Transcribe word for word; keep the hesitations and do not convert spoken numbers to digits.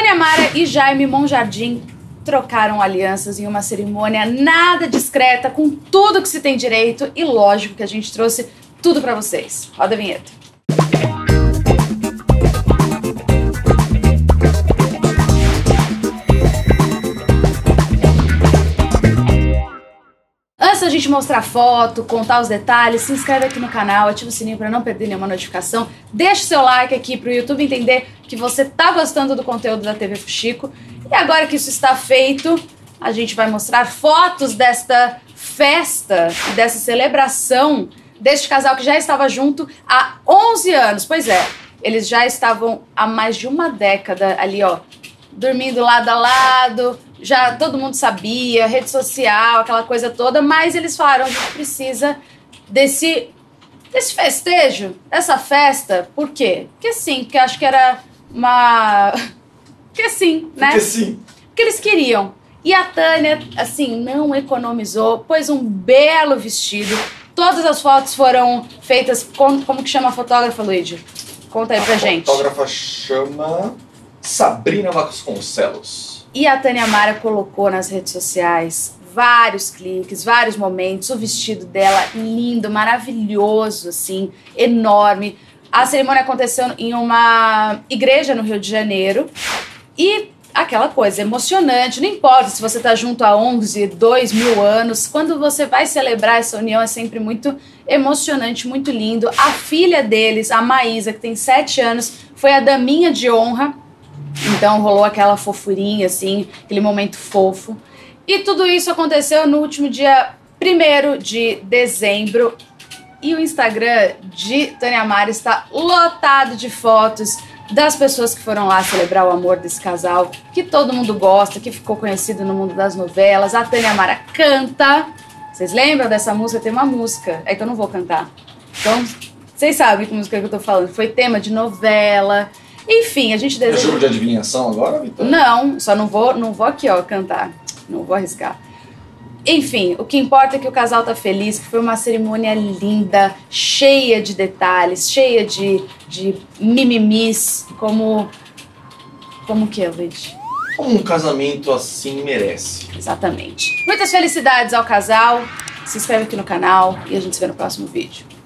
Tânia Mara e Jaime Monjardim trocaram alianças em uma cerimônia nada discreta, com tudo que se tem direito, e lógico que a gente trouxe tudo pra vocês. Roda a vinheta. Antes da gente mostrar foto, contar os detalhes, se inscreve aqui no canal, ativa o sininho para não perder nenhuma notificação, deixa o seu like aqui pro YouTube entender que você tá gostando do conteúdo da T V Fuxico. E agora que isso está feito, a gente vai mostrar fotos desta festa, dessa celebração deste casal que já estava junto há onze anos. Pois é, eles já estavam há mais de uma década ali, ó, dormindo lado a lado, já todo mundo sabia, rede social, aquela coisa toda, mas eles falaram, a gente precisa desse, desse festejo, dessa festa. Por quê? Porque sim, porque acho que era uma... Porque sim, né? Porque sim. Porque eles queriam. E a Tânia, assim, não economizou, pôs um belo vestido. Todas as fotos foram feitas com... Como que chama a fotógrafa, Luigi? Conta aí pra a gente. A fotógrafa chama Sabrina Vasconcelos. E a Tânia Mara colocou nas redes sociais vários cliques, vários momentos. O vestido dela lindo, maravilhoso, assim, enorme. A cerimônia aconteceu em uma igreja no Rio de Janeiro. E aquela coisa emocionante, não importa se você tá junto há onze, dois mil anos, quando você vai celebrar essa união é sempre muito emocionante, muito lindo. A filha deles, a Maísa, que tem sete anos, foi a daminha de honra, então rolou aquela fofurinha, assim, aquele momento fofo. E tudo isso aconteceu no último dia primeiro de dezembro, e o Instagram de Tânia Mara está lotado de fotos das pessoas que foram lá celebrar o amor desse casal, que todo mundo gosta, que ficou conhecido no mundo das novelas. A Tânia Mara canta. Vocês lembram dessa música? Tem uma música, é que eu não vou cantar. Então, vocês sabem que música que eu tô falando. Foi tema de novela. Enfim, a gente deseja... É jogo de adivinhação agora, Vitória? Não, só não vou, não vou aqui, ó, cantar. Não vou arriscar. Enfim, o que importa é que o casal tá feliz, que foi uma cerimônia linda, cheia de detalhes, cheia de, de mimimis, como... Como que é, Luigi? Como um casamento assim merece. Exatamente. Muitas felicidades ao casal, se inscreve aqui no canal e a gente se vê no próximo vídeo.